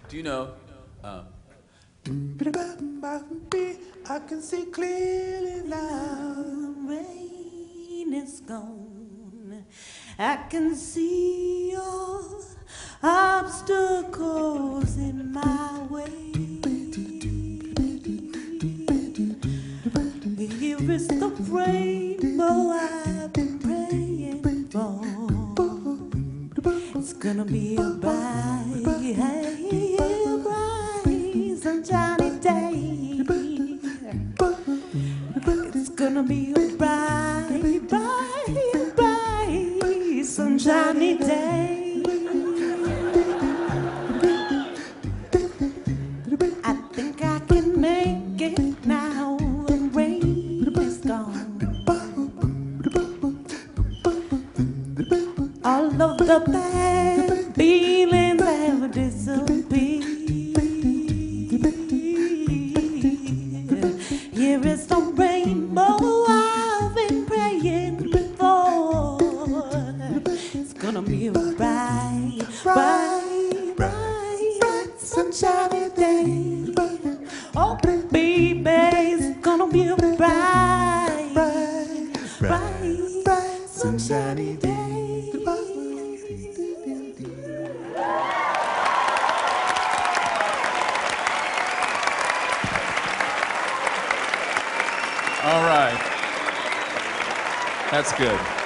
Do you know? I can see clearly now. The rain is gone. I can see all obstacles in my way. Here is the rainbow I've been praying for. It's gonna be a bright, sunshiny day. It's gonna be a bright, sunshiny day. I think I can make it now. The rain is gone. All of the bad feelings have disappeared. Here is the rainbow I've been praying for. It's gonna be a bright, sunshiny day. Oh, baby, it's gonna be a bright, sunshiny day. All right. That's good.